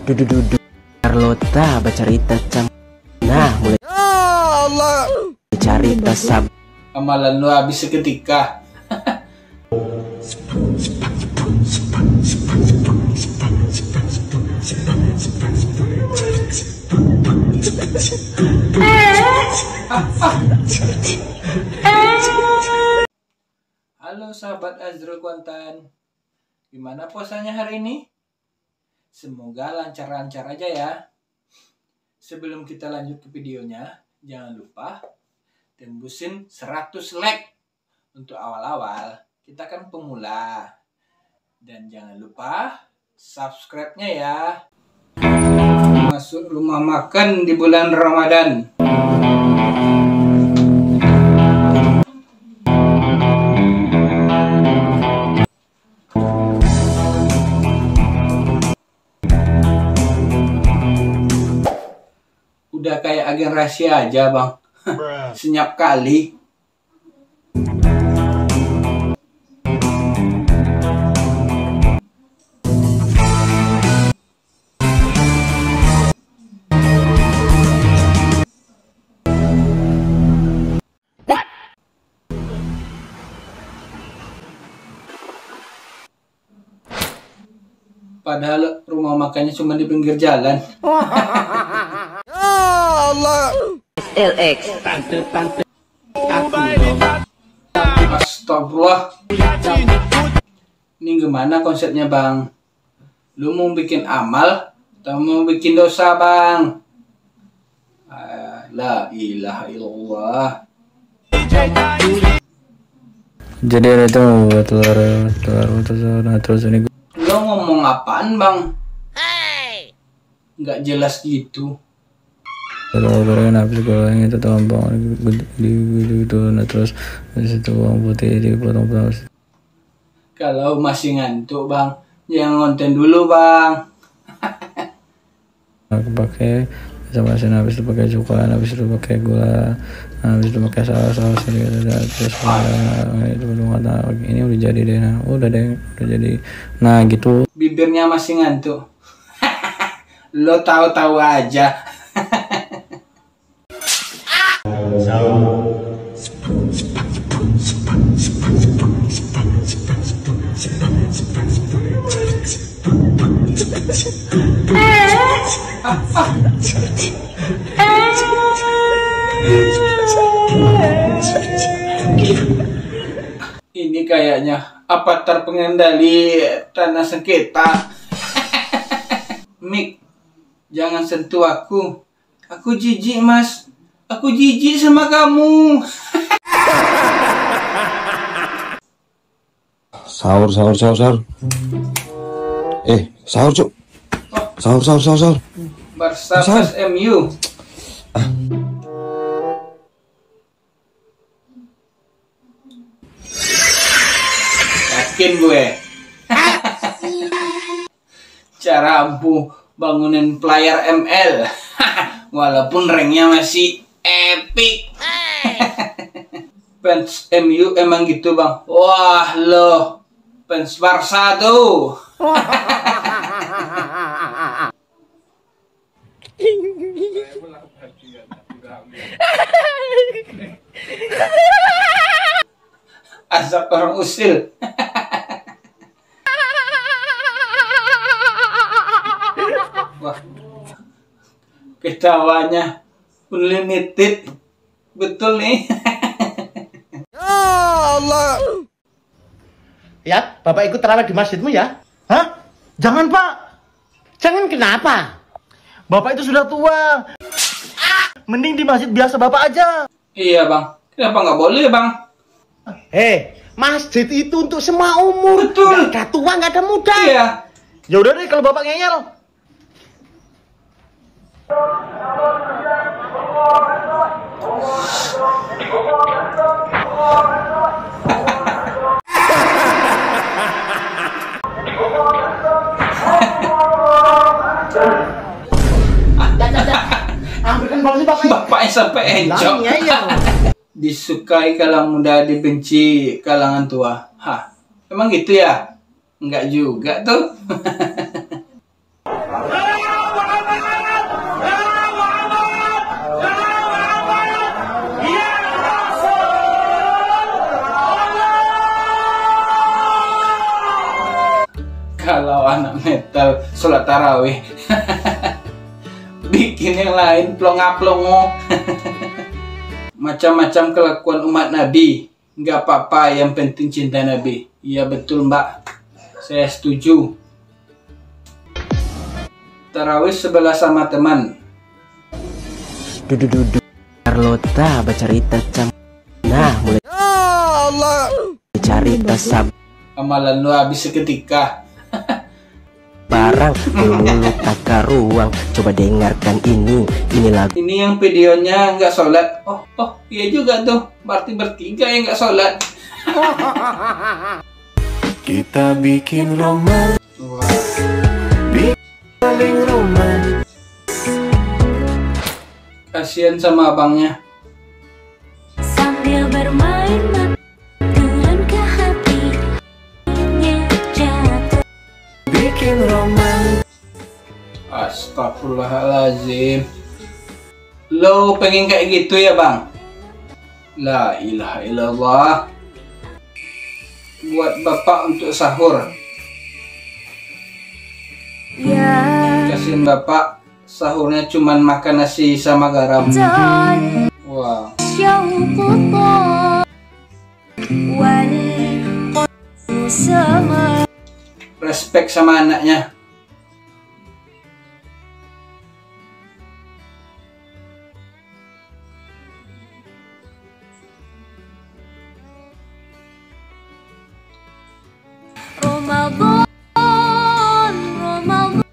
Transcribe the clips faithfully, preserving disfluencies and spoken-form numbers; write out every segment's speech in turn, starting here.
Dudu-dudu Carlota bercerita cam. Nah mulai Allah bercerita sab. Amalan lu habis seketika. Halo sahabat Azrul Kuantan, gimana puasanya hari ini? Semoga lancar-lancar aja ya. Sebelum kita lanjut ke videonya, jangan lupa tembusin seratus like untuk awal-awal. Kita kan pemula. Dan jangan lupa subscribe-nya ya. Masuk rumah makan di bulan Ramadan. Udah kayak agen rahasia aja bang. Senyap kali. Padahal rumah makannya cuma di pinggir jalan. Allah. L X. Tante-tante. Astagfirullah. Ini gimana konsepnya bang? Lu mau bikin amal atau mau bikin dosa bang? La ilaha illallah. Jadi ada itu telur telur telur terus ini. Lo ngomong apaan bang? Nggak jelas gitu. Kalau gorengan habis goreng itu tumpang di gitu nah terus habis itu bawang putih dipotong-potong. Kalau masih ngantuk bang, jangan ngonten dulu bang. Aku pakai sama asin, habis itu pakai cuka, habis itu pakai gula, habis itu pakai saus-saus ini terus itu nah, ini udah jadi deh, nah udah deh udah jadi, nah gitu. Bibirnya masih ngantuk. Lo tahu-tahu aja. Ini kayaknya avatar pengendali tanah sengketa. Mik, jangan sentuh aku. Aku jijik mas. Aku jijik sama kamu. Sahur, sahur, sahur, sahur. Eh, sahur cuk. Sahur, sahur, sahur, sahur. Barca plus M U. Yakin gue. Cara ampuh bangunin player M L. Walaupun ranknya masih epic. Fans M U emang gitu bang. Wah lo fans Barca tuh. Asap orang usil. Wah, ketawanya unlimited, betul nih. Allah. Ya, Bapak ikut tarawih di masjidmu ya? Hah? Jangan Pak. Jangan kenapa? Bapak itu sudah tua. Mending di masjid biasa Bapak aja. Iya bang, kenapa nggak boleh bang? Hei, masjid itu untuk semua umur. Betul. Nggak ada tua, nggak ada muda. Iya. Ya udah deh kalau Bapak ngeyel. Bapaknya sampai encok. Disukai kalangan muda, dibenci kalangan tua. Hah, emang gitu ya? Enggak juga tuh. sholat tarawih. Bikin yang lain plonga-plongo. Macam-macam kelakuan umat Nabi. Nggak apa-apa, yang penting cinta Nabi. Iya betul mbak, saya setuju. Tarawih sebelah sama teman. Dudu-dudu Carlota bercerita cam. Nah mulai Allah bercerita sab. Amalan lu habis seketika. Barang mulut tak ruang. Coba dengarkan ini. Ini lagu. Ini yang videonya nggak sholat. Oh, oh iya juga tuh. Berarti bertiga yang nggak sholat. Kita bikin roman. Wah. Paling roman. Kasian sama abangnya. Sambil bermain turun ke hatinya jatuh. Bikin roman. Astagfirullahaladzim. Lo pengen kayak gitu ya bang? La ilaha illallah. Buat bapak untuk sahur. Ya Kasihin bapak, sahurnya cuman makan nasi sama garam. Wah. شوق طال والقلب سما. Respect sama anaknya. Ramadan, Ramadan,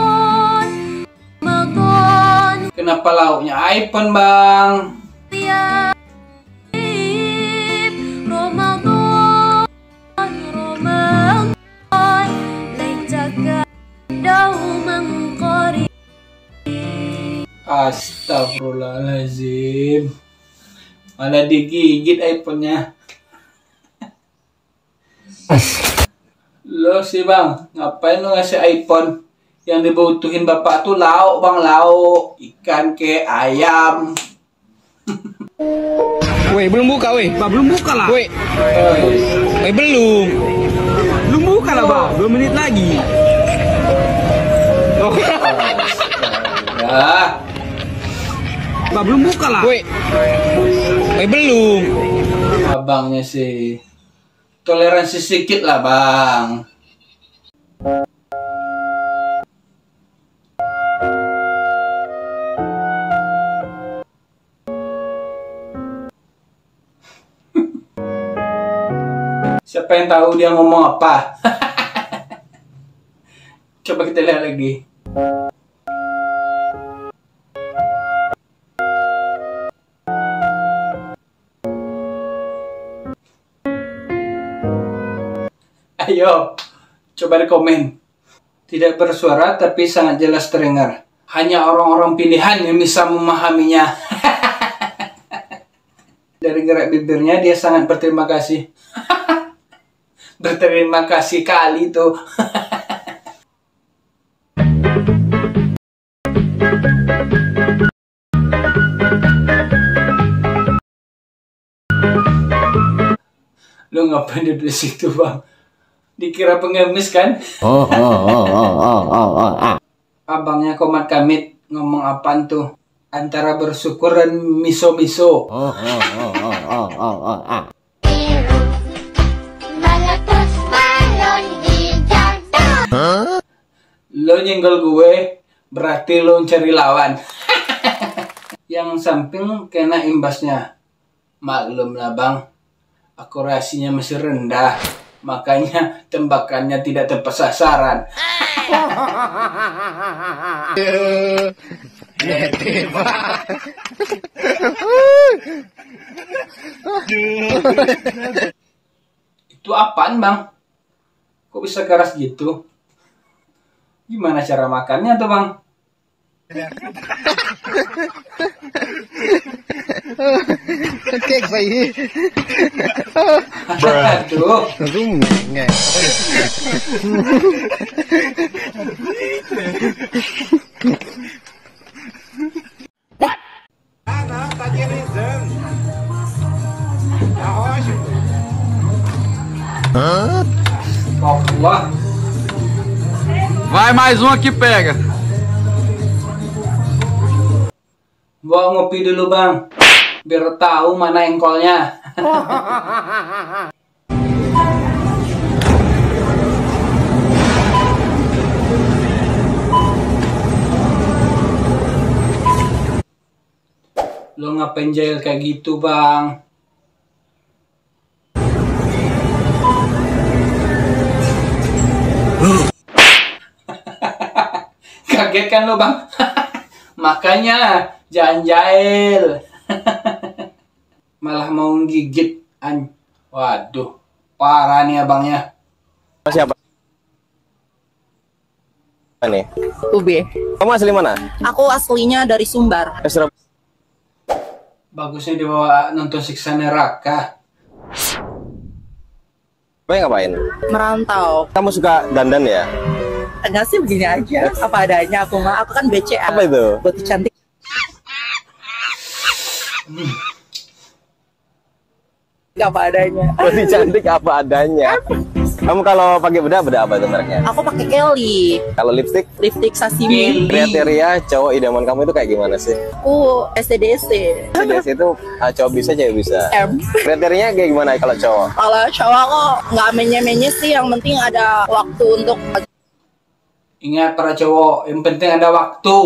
Ramadan. Kenapa lauknya iPhone bang? Ya Ramadan, Ramadan, laitaka dauman qarib. Astagfirullahaladzim. Malah digigit iPhone-nya. Lo sih bang, ngapain lo ngasih iPhone? Yang dibutuhin bapak tuh lauk bang, lauk. Ikan ke ayam. Woi, belum buka, woi. Bah, belum buka lah. Woi. Woi, belum. Belum buka lah, Bah. dua menit lagi. Oh. Ya. Bah, belum buka lah. Woi. Woi, belum. Abangnya sih. Toleransi sedikit lah, bang. Siapa yang tahu dia ngomong apa? Coba kita lihat lagi. Ayo, coba di komen. Tidak bersuara tapi sangat jelas terdengar. Hanya orang-orang pilihan yang bisa memahaminya. Dari gerak bibirnya dia sangat berterima kasih. Berterima kasih kali tuh. Lu ngapain duduk di situ bang? Dikira pengemis kan? Oh oh oh oh oh oh oh. Abangnya Komat Kamit ngomong apaan tuh? Antara bersyukur dan miso-miso. Oh oh oh oh oh oh oh oh. Meletus balon di jantung. Lo nyenggol gue, berarti lo cari lawan. Yang samping kena imbasnya. Maklum lah bang, akurasinya masih rendah. Makanya tembakannya tidak tepat sasaran. Itu apaan bang? Kok bisa keras gitu? Gimana cara makannya tuh bang? Kek saya. Aduh. Allah. Vai mais um aqui, pega. Bawa ngopi dulu bang, biar tahu mana engkolnya. Lo ngapain jahil kayak gitu bang? Kaget kan lo bang? Makanya jangan jahil. Malah mau gigit an. Waduh, parah nih abangnya. Siapa? Nih. Ube. Kamu asli mana? Aku aslinya dari Sumbar. Bagusnya dibawa nonton siksa neraka. Kamu ngapain? Merantau. Kamu suka dandan ya? Enggak sih, begini aja. Apa adanya aku mah. Aku kan B C A. Apa itu? Buat cantik. Hmm. Apa adanya. Body cantik apa adanya. Kamu kalau pakai bedak, bedak apa itu mereknya? Aku pakai Kelly. Kalau lipstick? Lipstick sashimi. Kriteria cowok idaman kamu itu kayak gimana sih? Aku S D D S. S D S itu uh, cowok bisa, cewek bisa. M. Kriterianya kayak gimana kalau cowok? Kalau cowok kok nggak menye-menye sih, yang penting ada waktu untuk. Ingat para cowok, yang penting ada waktu.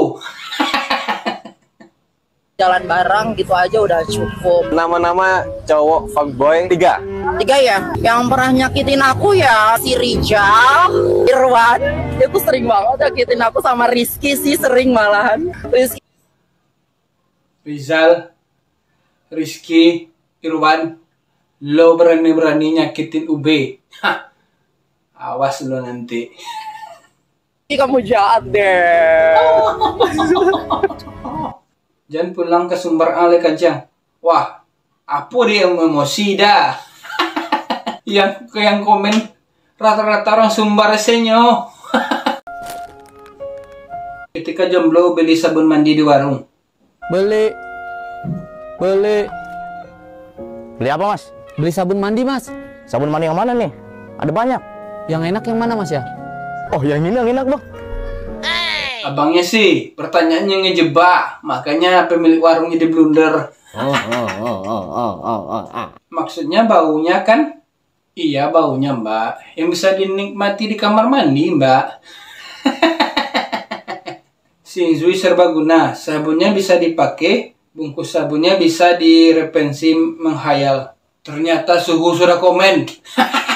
Jalan bareng gitu aja udah cukup. Nama-nama cowok fuckboy tiga. Tiga ya. Yang pernah nyakitin aku ya si Rijal, Irwan. Dia tuh sering banget nyakitin aku, sama Rizky sih sering malahan. Rizky. Rizal, Rizky, Irwan, lo berani-berani nyakitin Ube. Hah. Awas lo nanti. Kamu jahat deh. Jangan pulang ke Sumbar Ale Kajang. Wah, apa dia yang emosi dah? yang yang komen rata-rata orang Sumbar senyo. Ketika jomblo beli sabun mandi di warung. Beli. Beli. Beli apa mas? Beli sabun mandi mas. Sabun mandi yang mana nih? Ada banyak. Yang enak yang mana mas ya? Oh yang ini yang enak bang. Abangnya sih pertanyaannya ngejebak, makanya pemilik warung jadi blunder. Oh, oh, oh, oh, oh, oh, oh, oh. Maksudnya baunya kan? Iya baunya mbak, yang bisa dinikmati di kamar mandi mbak. Shinzui serbaguna, sabunnya bisa dipakai, bungkus sabunnya bisa direpensi menghayal. Ternyata suhu sudah komen.